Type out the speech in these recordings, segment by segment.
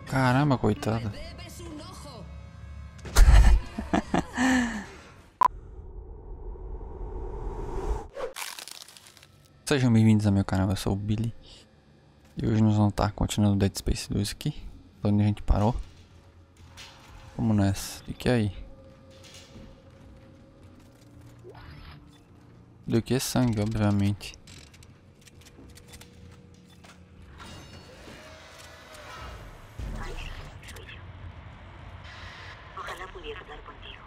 Caramba, coitada. Sejam bem-vindos ao meu canal, eu sou o Billy. E hoje nós vamos estar continuando Dead Space 2 aqui, onde a gente parou. Vamos nessa. O que é aí? Do que é sangue, obviamente. Ojalá pudiera hablar contigo.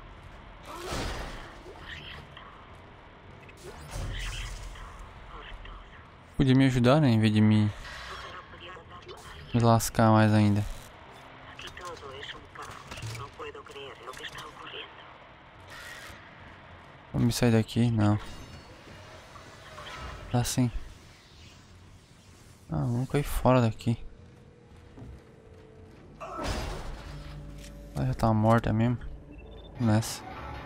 Podia me ajudar, né? Em vez de me Ojalá pudiera hablar con alguien. lascar mais ainda. Aquí todo es un caos. No puedo creer lo que está ocurriendo. Vamos sair daqui? Não. Tá sim. Ah, vamos cair fora daqui. Ela já tá morta mesmo. Nessa.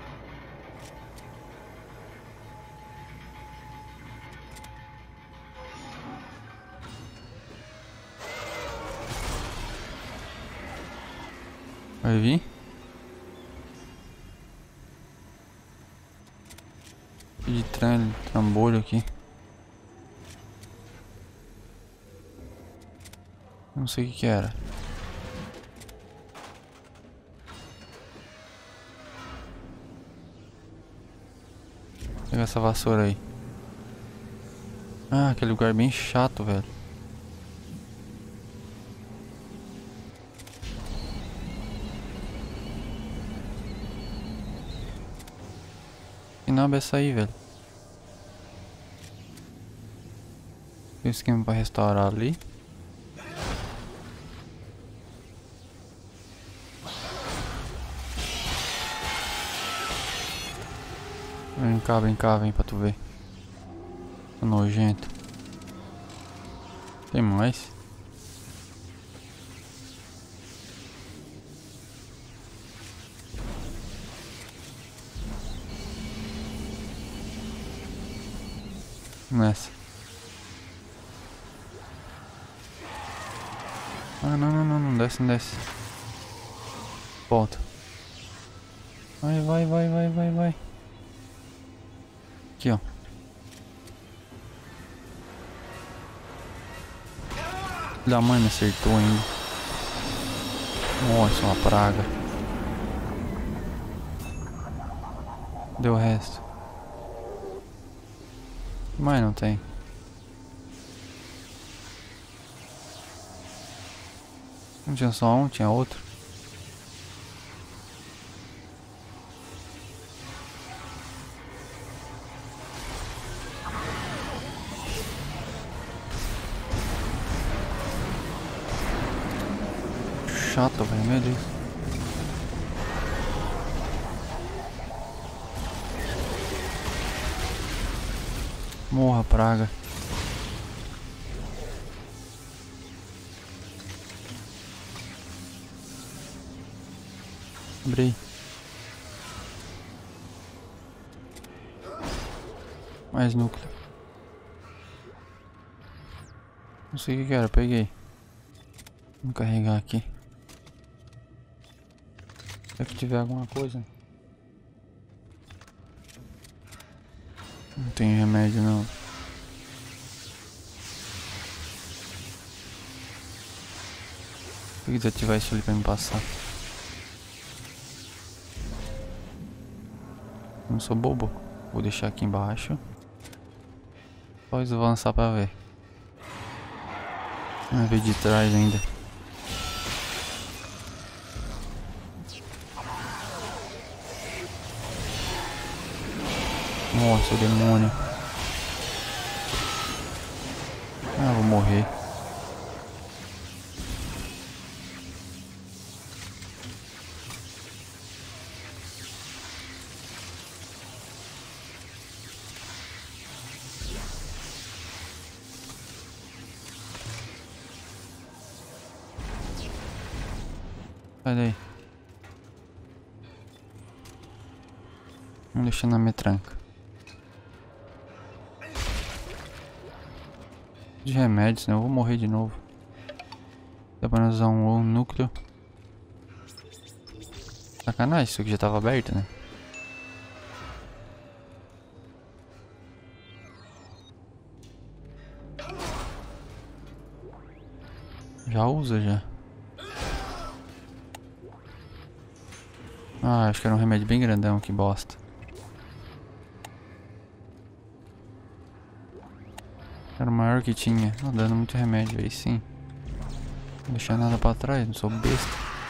Vai vir? De trambolho aqui. Não sei o que era. Pega essa vassoura aí. Ah, aquele lugar bem chato, velho. Que naba é essa aí, velho? Tem um esquema pra restaurar ali. Vem cá, vem pra tu ver. Tá nojento. Tem mais? Nessa. Ah, não desce, não desce. Volta. Vai. Aqui, ó. Da mãe me acertou ainda. Nossa, uma praga. Deu o resto. Mas não tem. Não tinha só um, tinha outro. Chato, velho, meu Deus. Morra, praga. Abri. Mais núcleo. Não sei o que era, peguei. Vamos carregar aqui. Se tiver alguma coisa. Não tem remédio não. Vou desativar isso ali pra me passar. Não sou bobo. Vou deixar aqui embaixo. Depois eu vou avançar pra ver. Vamos ver de trás ainda. Nossa, o demônio. Ah, vou morrer. Sai daí. Vamos deixar na metranca. De remédios, né? Eu vou morrer de novo. Dá pra usar um núcleo. Sacanagem, isso aqui já tava aberto, né? Já usa já. Ah, acho que era um remédio bem grandão, que bosta. Era o maior que tinha. Não dando muito remédio aí sim. Não deixar nada pra trás, não sou besta.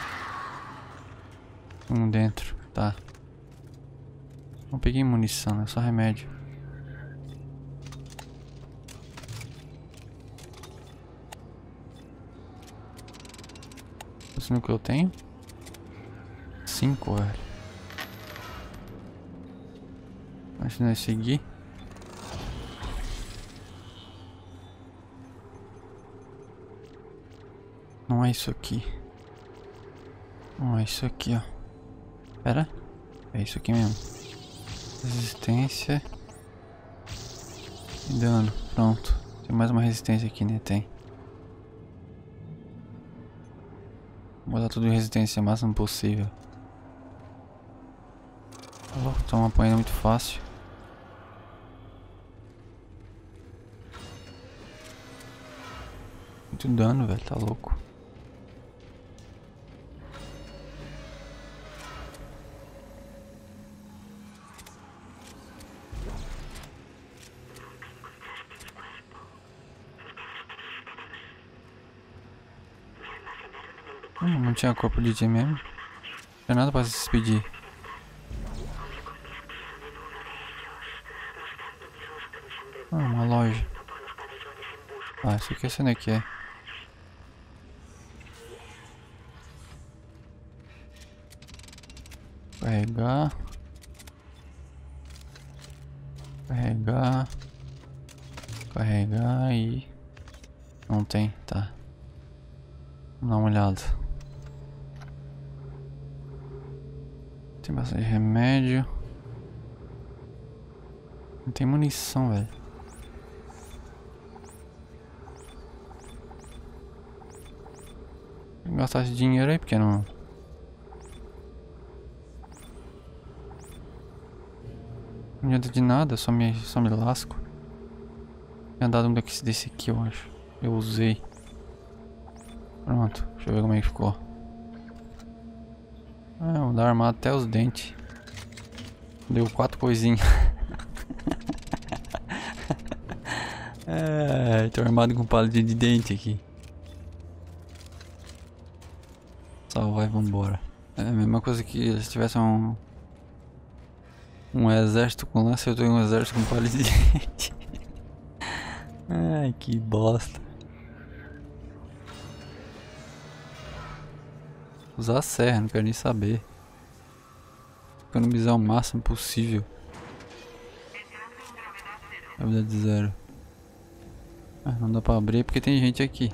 Um dentro, tá. Não peguei munição, é só remédio. Esse no que eu tenho? 5, velho. Mas se nós seguir. Não é isso aqui. Não é isso aqui, ó. Pera. É isso aqui mesmo. Resistência. E dano. Pronto. Tem mais uma resistência aqui, né? Tem. Vou botar tudo em resistência o máximo possível. Tô uma apanhando muito fácil. Muito dano, velho. Tá louco. Não tinha corpo de dia mesmo. Não tinha nada pra se despedir. Ah, uma loja. Ah, isso aqui é sendo aqui, é. Carregar. Carregar. Carregar e... Não tem, tá. Vamos dar uma olhada. Tem bastante remédio. Não tem munição, velho. Vou gastar esse dinheiro aí, porque não... Não adianta de nada, só me lasco. Tinha dado um desse aqui, eu acho. Eu usei. Pronto, deixa eu ver como é que ficou. Ah, vou dar armado até os dentes. Deu 4 coisinhas. É, tô armado com palito de dente aqui. Salvar e vambora. É a mesma coisa que se tivesse um exército com lança, eu tenho um exército com palito de dente. Ai, que bosta. Usar a serra, não quero nem saber. Economizar o máximo possível. Gravidade 0. Ah, não dá pra abrir porque tem gente aqui.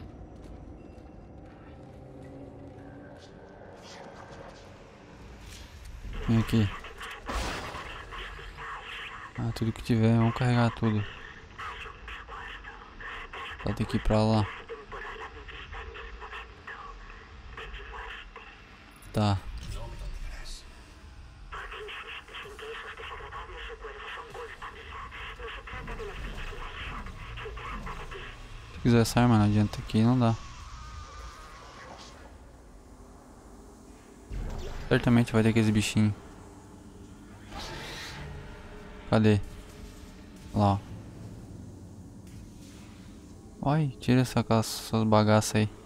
Vem aqui. Ah, tudo que tiver, vamos carregar tudo. Só tem que ir pra lá. Tá. Se quiser essa arma, não adianta aqui, não dá. Certamente vai ter aqueles bichinhos. Cadê? Lá, ó. Ai, tira essas bagaças aí.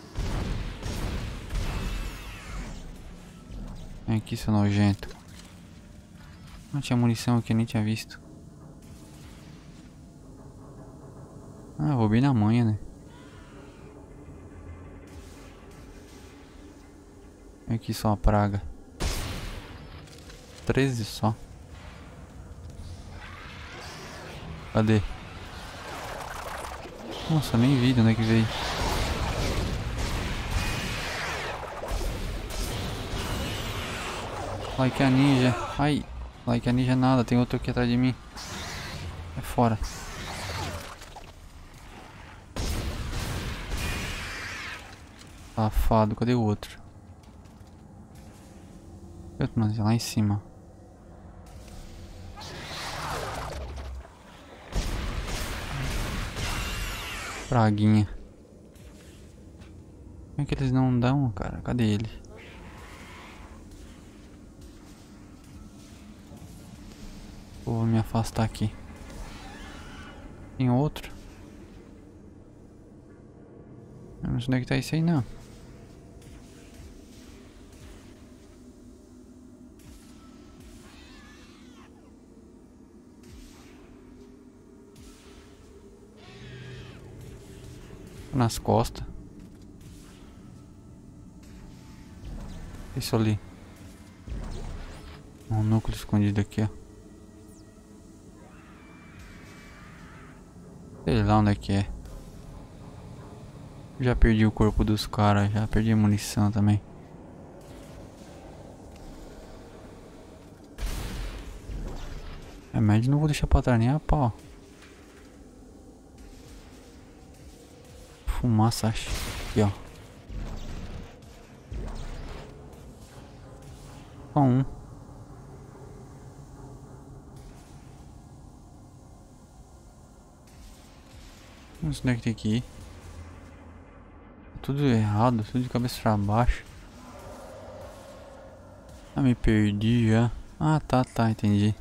Vem aqui, seu nojento. Não tinha munição aqui, nem tinha visto. Ah, vou bem na manha, né? Vem aqui, só uma praga. 13 só. Cadê? Nossa, nem vi de onde é que veio. Like a ninja. Ai, like a ninja nada, tem outro aqui atrás de mim. É fora. Safado, cadê o outro? Lá em cima. Praguinha. Como é que eles não dão, cara? Cadê ele? Vou me afastar aqui. Tem outro? Eu não sei onde é que tá isso aí, não. Nas costas. Isso ali. Um núcleo escondido aqui, ó. Sei lá onde é que é. Já perdi o corpo dos caras, já perdi a munição também. Remédio não vou deixar pra trás nem a pau. Fumaça, acho. Aqui, ó. Só um. Não sei onde é que tem que ir. Tudo errado, tudo de cabeça pra baixo. Ah, me perdi já. Ah, tá, entendi.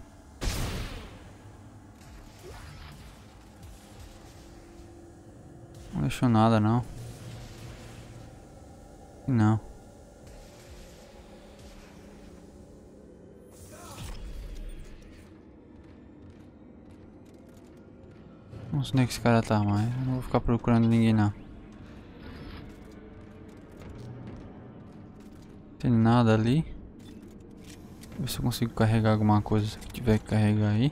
Não deixou nada, não. Não. Não sei onde é que esse cara tá, mas eu não vou ficar procurando ninguém, não. Tem nada ali. Ver se eu consigo carregar alguma coisa que tiver que carregar aí.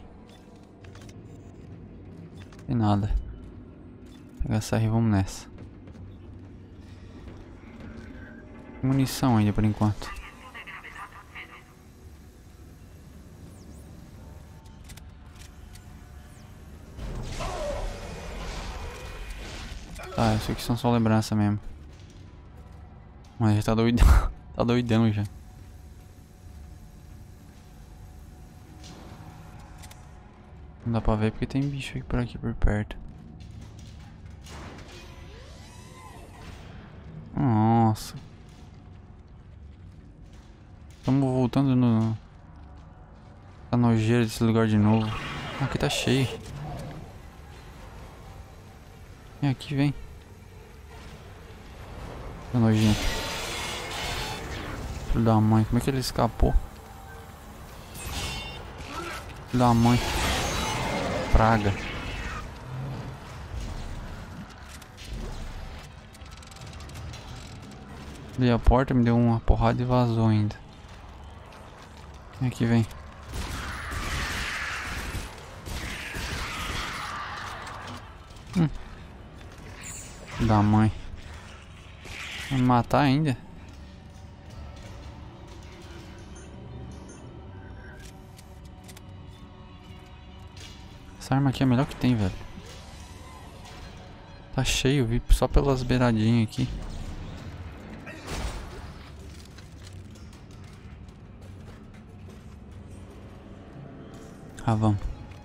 Tem nada. Pegar essa aí, vamos nessa. Munição ainda por enquanto. Tá, isso aqui são só lembrança mesmo. Mas já tá doidão. Tá doidão já. Não dá pra ver porque tem bicho aqui por perto. Nossa. Estamos voltando no... Tá nojeira desse lugar de novo. Aqui tá cheio. Vem aqui, vem. Tá nojento. Filho da mãe, como é que ele escapou? Filho da mãe. Praga. Abri a porta, me deu uma porrada e vazou ainda. Vem aqui, vem. Filho da mãe. Vai me matar ainda? Essa arma aqui é a melhor que tem, velho. Tá cheio, vi só pelas beiradinhas aqui. Ah, vamos.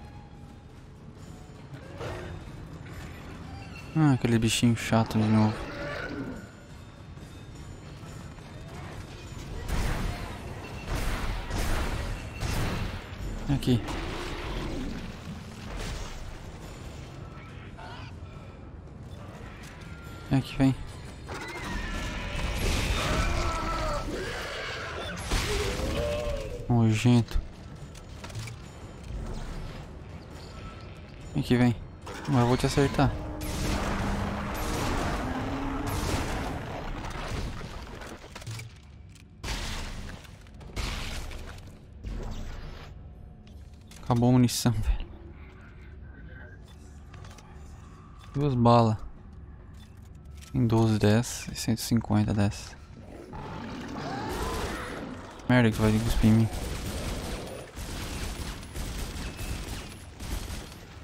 Ah, aquele bichinho chato de novo. Aqui. Aqui, vem. Nojento. Aqui, vem. Mas eu vou te acertar. Acabou a munição, velho. 2 balas. Em 12 dessas e 150 dessas. Merda que vai cuspir em mim.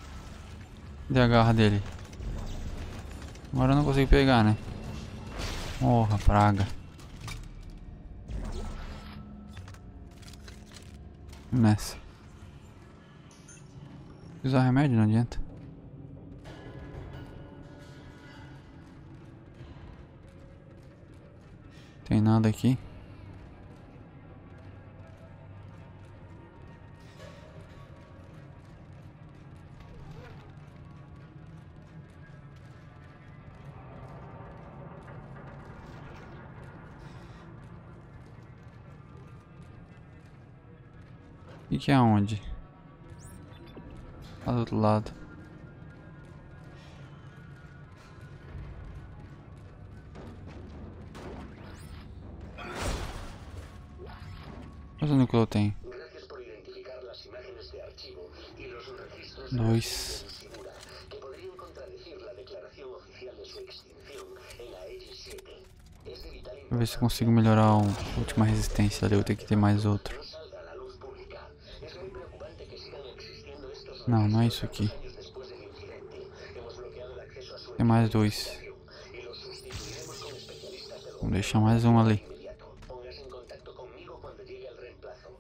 Cadê a garra dele? Agora eu não consigo pegar, né? Porra, praga. Nessa. Usar remédio não adianta. Tem nada aqui. E que é onde? Lá do outro lado. Quanto núcleo tem? Gracias por identificar las imágenes de archivo y los registros Dois. que podrían contradecir la declaración oficial de su extinción en la X7. Es de vital Vou ver se eu consigo melhorar a última resistência ali. Eu vou ter que ter mais outro. no salga a la luz pública. Es muy preocupante que sigan existiendo estos Não, não é isso aqui. años después del incidente. Hemos bloqueado el acceso a su Tem mais dois. y los sustituiremos con especialistas del Vamos deixar mais um ali. inmediato. Póngase en contacto conmigo cuando llegue el reemplazo.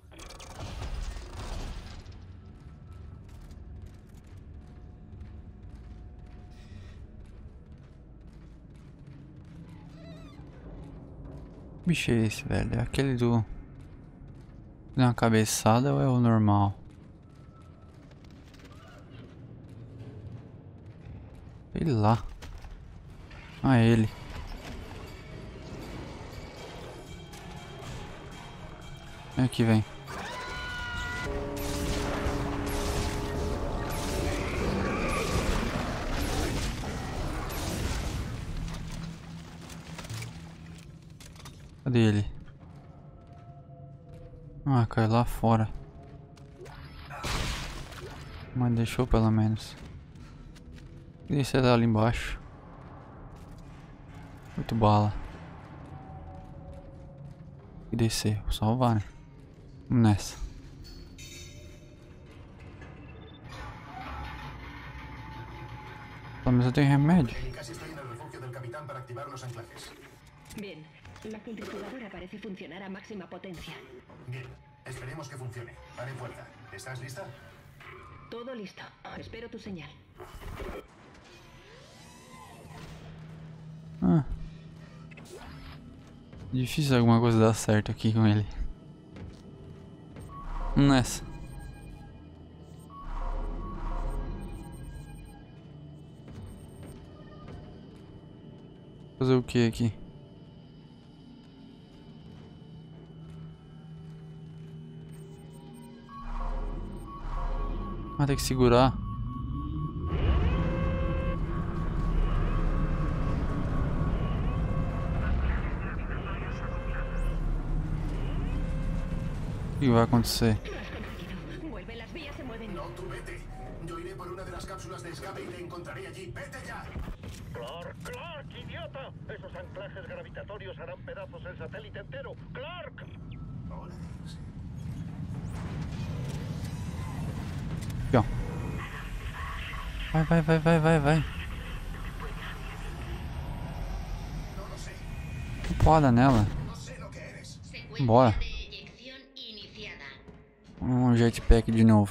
Que bicho é esse, velho? É aquele do... Deu uma cabeçada ou é o normal? Sei lá. Ah, ele. Vem aqui, vem. Cadê ele? Ah, caiu lá fora. Mas deixou pelo menos. E esse é ali embaixo. Muito bala. E descer, vou salvar, né? Vamos nessa. Pelo menos eu tenho remédio. Casi estoy en el refugio del capitán para activar los anclajes. Bien, la centrifugadora parece funcionar a máxima potencia. Bien, esperemos que funcione. Dale fuerza. ¿Estás lista? Todo listo. Espero tu señal. Ah. Difícil alguma coisa dar certo aqui com ele. Vamos nessa. Fazer o que aqui? Ah, tem que segurar. O que vai acontecer? Vuelve, las vías se mueven. No, tú vete. Yo iré por una de las cápsulas de escape y te encontraré allí. ¡Vete ya! ¡Clark, Clark, idiota! Esos anclajes gravitatorios harán pedazos el satélite entero. ¡Clark! Hola, Dix. Aqui, ó. Vai. No lo sé. Porrada nela. No sé lo que eres. Bora. De eyección iniciada. Um jetpack de novo.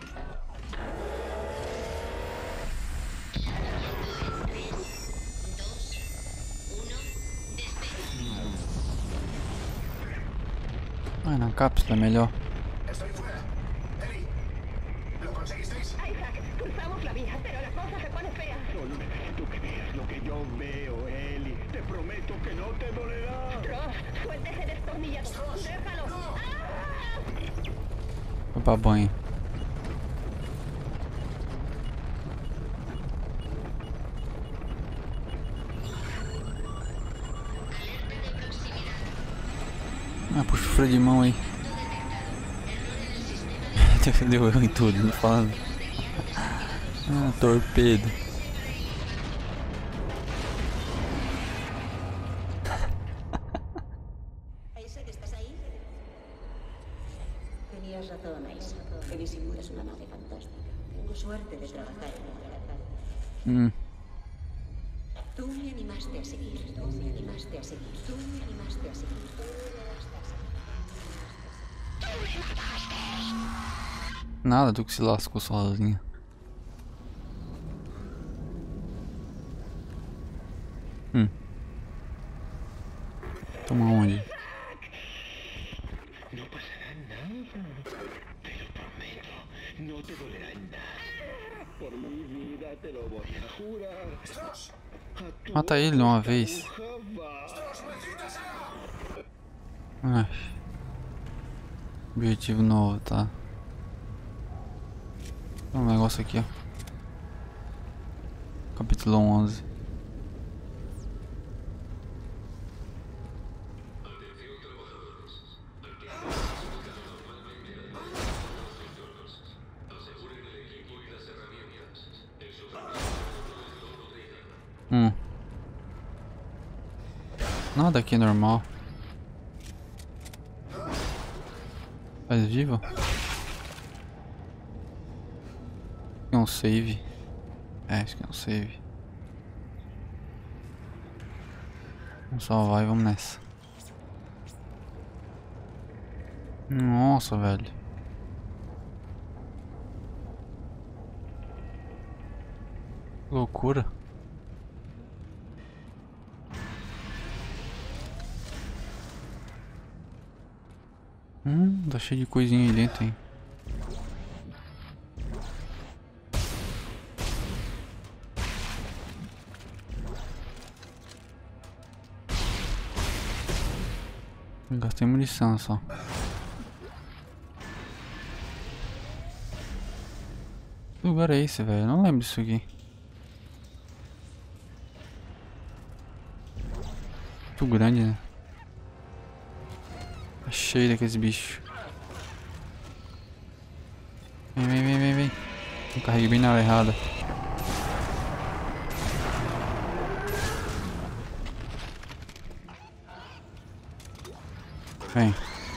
Ah, na cápsula é melhor. Estoy fuera. Ellie, ¿lo conseguisteis? Isaac, cruzamos la vía, pero la cosa se pone fea. Solo necesito que veas lo que yo veo, Ellie. Te prometo que no te dolerá. Tross, suelte ese destornillador. Déjalo. ¡Ah! Vou pra banho. Ah, puxa o freio de mão aí. Deu eu em tudo, não falando. Ah, torpedo. Isaac, ¿estás ahí? Tenías razón, Isaac. Elysium es una nave fantástica. Tengo suerte de trabajar en ella. Tú me animaste a seguir. Tú me animaste. más te ha seguido. Uno y más te ha seguido. Nada, tu que se lascou sozinha. Toma onde? No pasará nada. Te lo prometo. No te dolerá en nada. Por mi vida te lo voy a jurar. ¡Stross! Mata ele de uma vez. ¡Stross, maldita sea! Ai. Objetivo novo, tá? Tem um negócio aqui, ó. Capítulo 11. Nada aqui é normal. Faz vivo? É um save. É, acho que é um save. Vamos salvar e vamos nessa. Nossa, velho. Que loucura. Tá cheio de coisinha aí dentro, hein. Gastei munição só. Que lugar é esse, velho? Eu não lembro disso aqui. Muito grande, né? Tá cheio daqueles bichos. Vem. Eu carreguei bem na hora errada. Vem.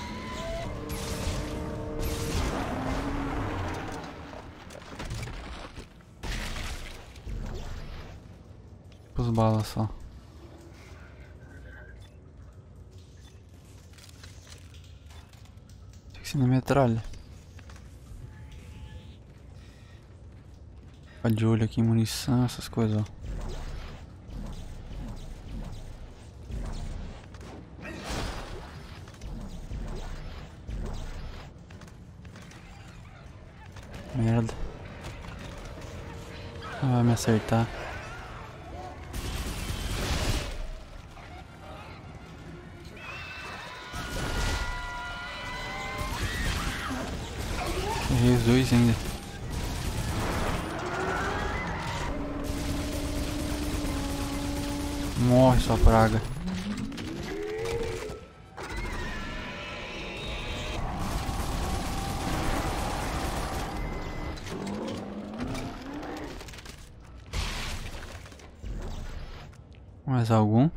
Os balas só. Tem que ser na metralha. Ficar de olho aqui em munição, essas coisas, ó. Merda. Não vai me acertar. Errei os dois ainda. Morre, sua praga. Mais algum?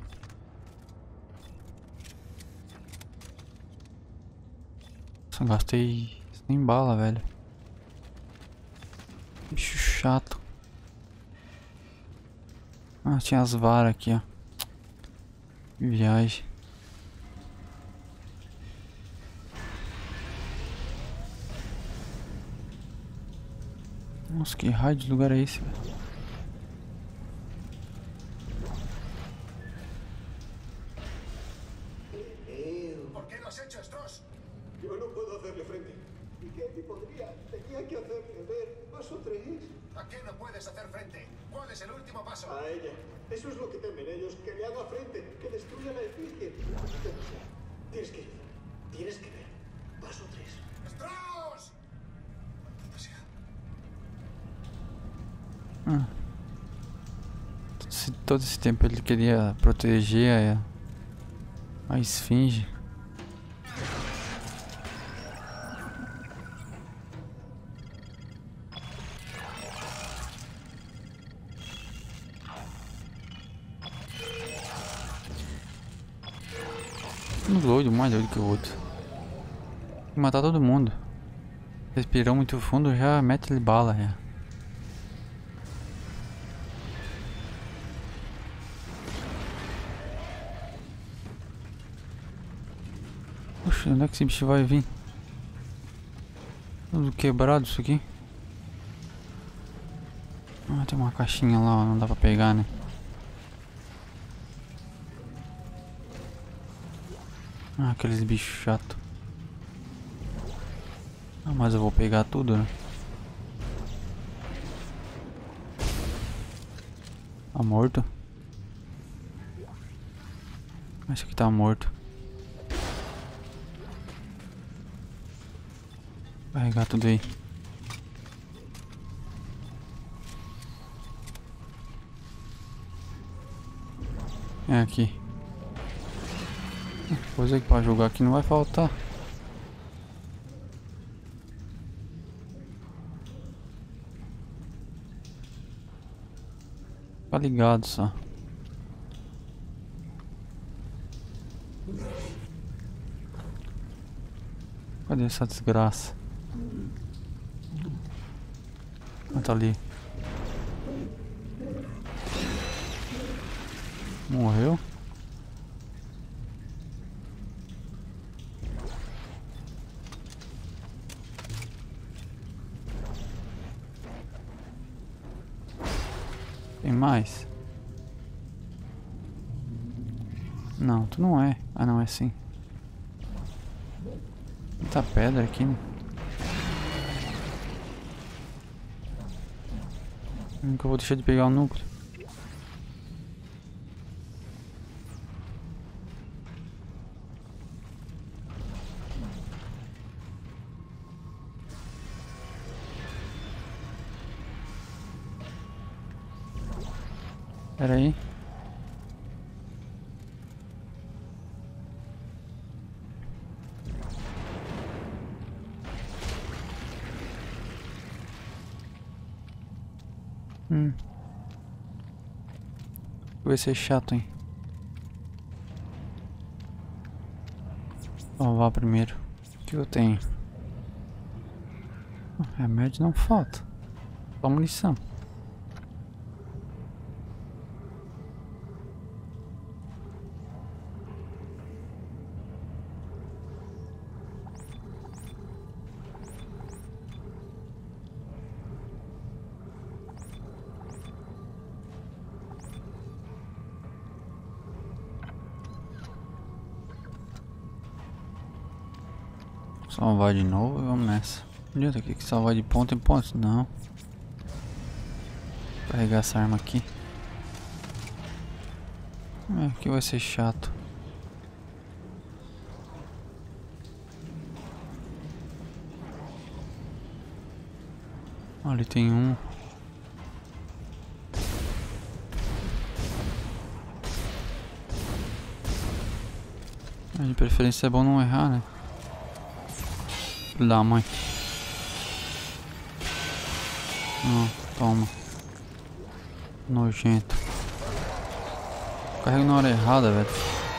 Só gastei 100 bala, velho. Bicho chato. Ah, tinha as varas aqui, ó. Que viagem. Nossa, que raio de lugar é esse, velho? ¿Por qué lo has hecho, Stross? Yo no puedo hacerle frente. ¿Y qué podría? Tenía que hacerle ver. Paso 3. ¿A qué no puedes hacer frente? ¿Cuál es el último paso? A ella. Eso es lo que temen ellos. Que le haga frente. Que destruya la efigie. Tienes que ir. Tienes que ver. Paso 3. ¡Stross! Maldita sea. Todo esse tempo ele queria proteger a esfinge. Um doido, mais doido que o outro. Tem que matar todo mundo. Respirou muito fundo, já mete-lhe bala. Já. Oxe, onde é que esse bicho vai vir? Tudo quebrado isso aqui. Ah, tem uma caixinha lá, ó, não dá pra pegar, né? Ah, aqueles bichos chatos. Ah, mas eu vou pegar tudo, né? Tá morto? Esse aqui tá morto. Carregar tudo aí. É aqui. Coisa que pra jogar aqui não vai faltar. Tá ligado só. Cadê essa desgraça? Ah, tá ali. Morreu? Tem mais? Não, tu não é. Ah, não, é sim. Muita pedra aqui, né? Nunca vou deixar de pegar o núcleo. Pera aí. Vai ser chato, hein? Salvar primeiro. O que eu tenho? Remédio não falta. Só munição. Salvar de novo e vamos nessa. Não adianta aqui que salvar de ponto em ponto. Não. Vou carregar essa arma aqui. Aqui vai ser chato. Ali tem um. De preferência é bom não errar, né? Filho da mãe. Toma. Nojento. Carrego na hora errada, velho.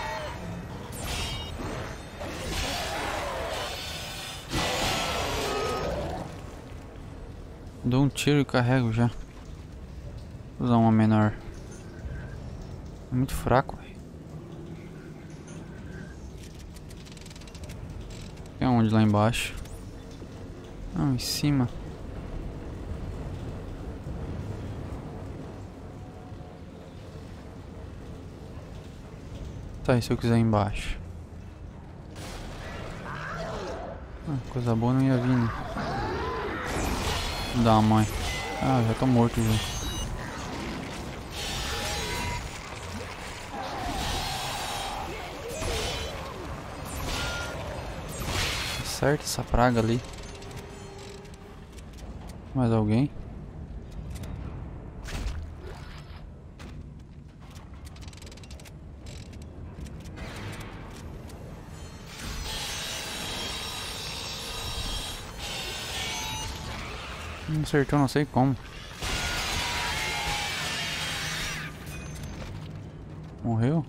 Dou um tiro e carrego já. Vou usar uma menor. É muito fraco, velho. Tem onde lá embaixo? Não, em cima. Tá, e se eu quiser embaixo? Coisa boa não ia vir, né? Da mãe. Ah, já tô morto já. Certo essa praga ali. Mais alguém? Não acertou, não sei como. Morreu?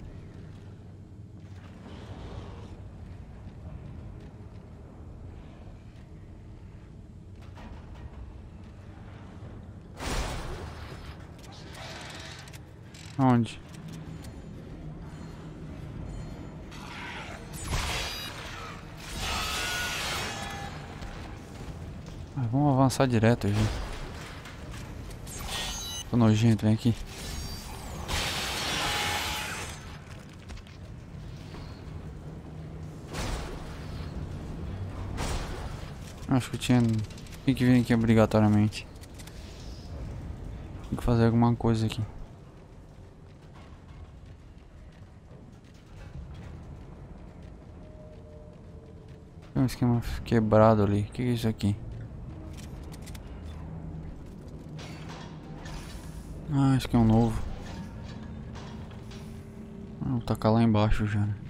Onde? vamos avançar direto, gente. Tô nojento, vem aqui. Acho que tinha que vir aqui obrigatoriamente. Tem que fazer alguma coisa aqui. Tem um esquema quebrado ali. O que é isso aqui? Ah, acho que é um novo. Vou tacar lá embaixo já, né?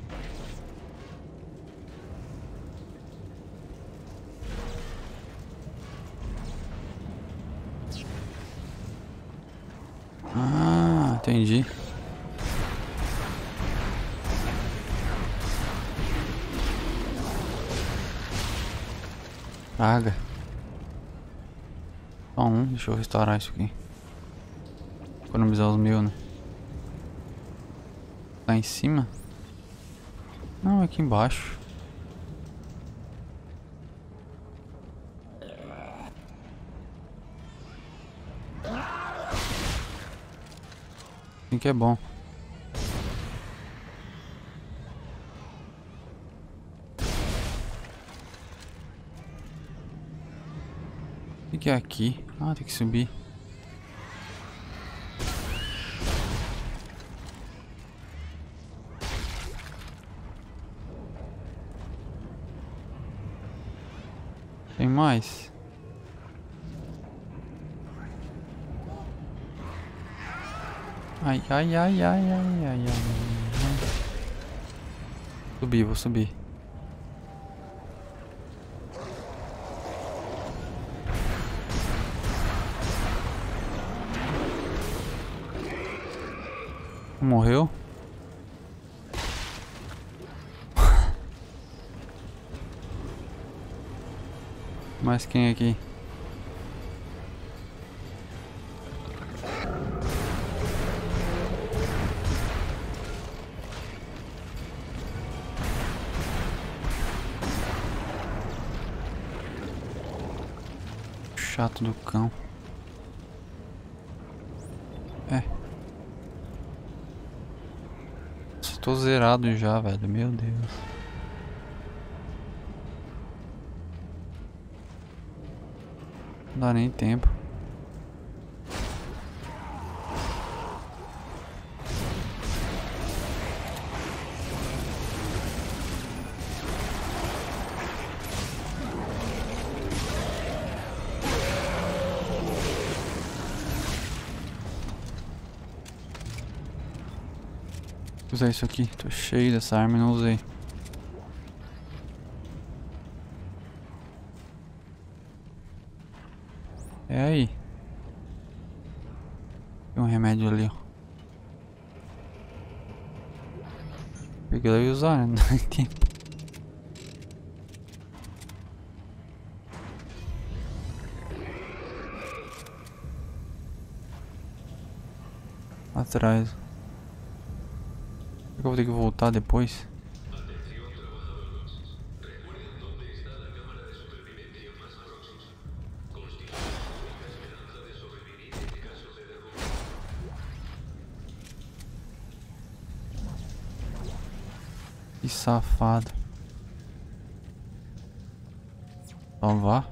Ah, entendi. Praga. Só um, deixa eu restaurar isso aqui. Economizar os meus, né? Lá em cima? Não, aqui embaixo. Assim que é bom. O que é aqui? Ah, tem que subir. Tem mais? Ai, ai, ai, ai, ai, ai, ai, ai. Subir, vou subir. Morreu? Mas quem aqui? Chato do cão. É. Tô zerado já, velho. Meu Deus. Não dá nem tempo. Vou usar isso aqui. Tô cheio dessa arma e não usei. É aí. Tem um remédio ali, ó. Peguei lá e usar, né? Não tem tempo. Atrás. Será que eu vou ter que voltar depois? Que safado. Salvar.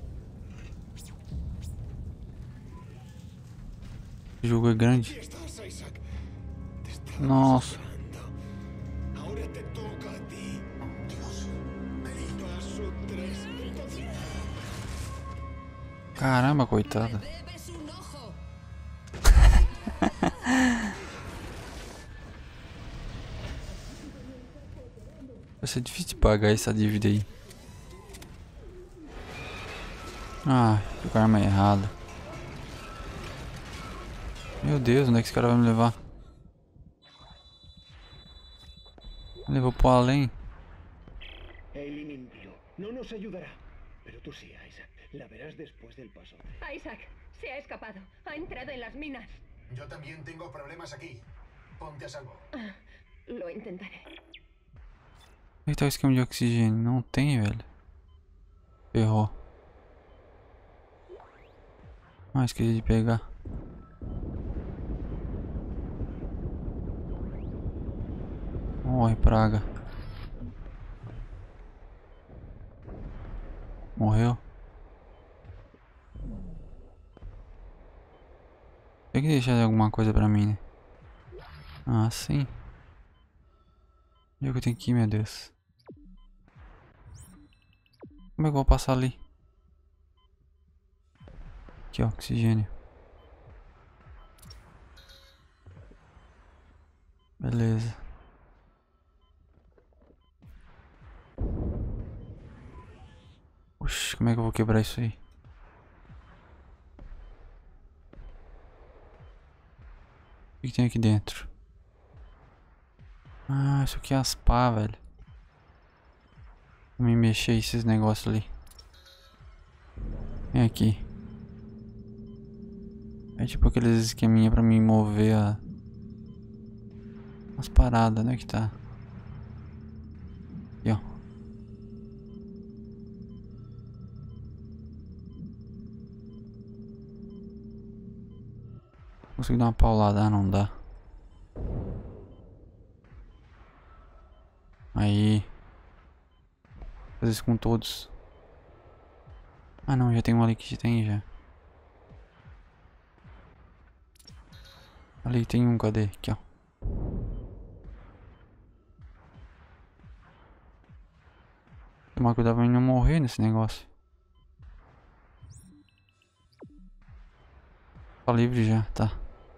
O jogo é grande. Nossa. Ahora te toca a ti. Dios. Paso 3. Caramba, coitada. Vai ser difícil de pagar essa dívida aí. Ah, tô com a arma errada. Meu Deus, onde é que esse cara vai me levar? Me levou pro além. Hailey mintió. No nos ayudará. Pero tú sí, Isaac. La verás después del paso. Isaac, se ha escapado. Ha entrado en las minas. Yo también tengo problemas aquí. Ponte a salvo. Lo intentaré. Onde tá o esquema de oxigênio? Não tem, velho. Ferrou. Ah, esqueci de pegar. Morre, praga. Morreu. Tem que deixar alguma coisa pra mim, né? Ah, sim. Onde é que eu tenho que ir, meu Deus? Como é que eu vou passar ali? Aqui, ó, oxigênio. Beleza. Oxi, como é que eu vou quebrar isso aí? O que tem aqui dentro? Ah, isso aqui é as pá, velho. Vou me mexer esses negócios ali. Vem aqui. É tipo aqueles esqueminha pra mim mover as paradas, né, que tá. Aqui, ó. Consigo dar uma paulada, ah, não dá. Aí. Fazer isso com todos. Ah não, já tem um ali que tem já. Ali tem um, cadê? Aqui, ó. Tomar cuidado pra mim não morrer nesse negócio. Tá livre já, tá.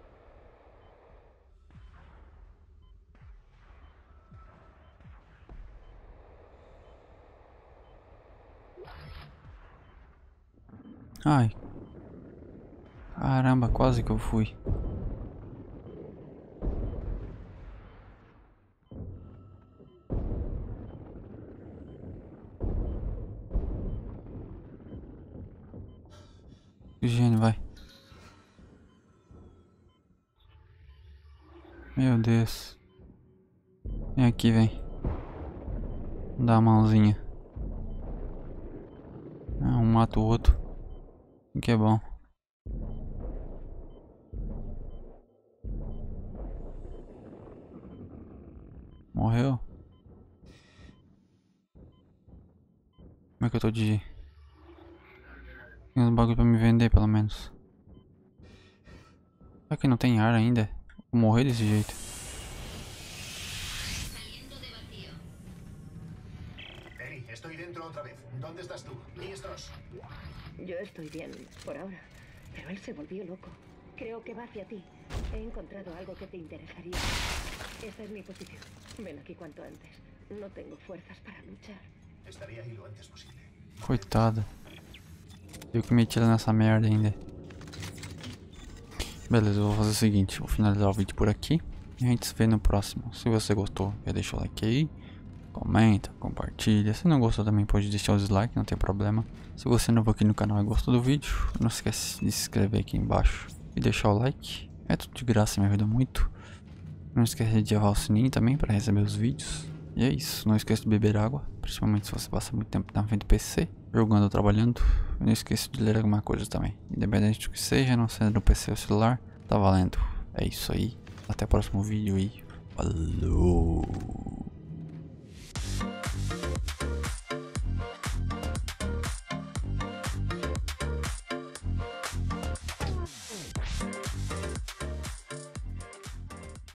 Ai. Caramba, quase que eu fui. Oxigênio, vai. Meu Deus. Vem aqui, vem. Dá a mãozinha. Ah, um mata o outro. Que é bom. Morreu? Como é que eu tô de... Tem uns bagulho pra me vender, pelo menos. Será que não tem ar ainda? Vou morrer desse jeito. Eri, estoy dentro otra vez. ¿Dónde estás tú? ¿Liestos? Yo estoy bien, por ahora. Pero él se volvió loco. Creo que va hacia ti. He encontrado algo que te interesaría. Esta es mi posición. Ven aquí cuanto antes. No tengo fuerzas para luchar. Estaré ahí lo antes posible. Coitada. Eu que meti ela nessa merda ainda. Beleza, eu vou fazer o seguinte. Vou finalizar o vídeo por aqui. E a gente se vê no próximo. Se você gostou, já deixa o like aí. Comenta, compartilha. Se não gostou também pode deixar o dislike, não tem problema. Se você é novo aqui no canal e gostou do vídeo, não esquece de se inscrever aqui embaixo e deixar o like. É tudo de graça, me ajuda muito. Não esquece de ativar o sininho também para receber os vídeos. E é isso, não esqueça de beber água, principalmente se você passa muito tempo na frente do PC, jogando ou trabalhando. Não esqueça de ler alguma coisa também, independente do que seja, não sendo no PC ou celular, tá valendo. É isso aí, até o próximo vídeo e falou!